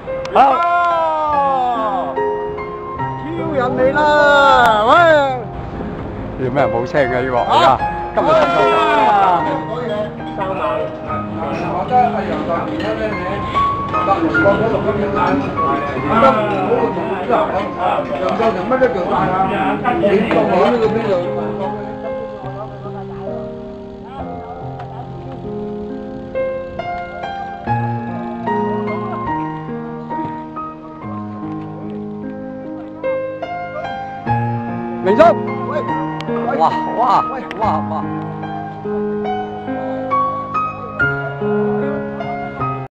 好，超人嚟啦！喂，要咩冇聲嘅呢個？而家今日新手我覺得係由10年咧你10年過咗6個月啦，得又做乜都做晒啦，你做我呢個邊度？ 明叔，哇哇哇哇！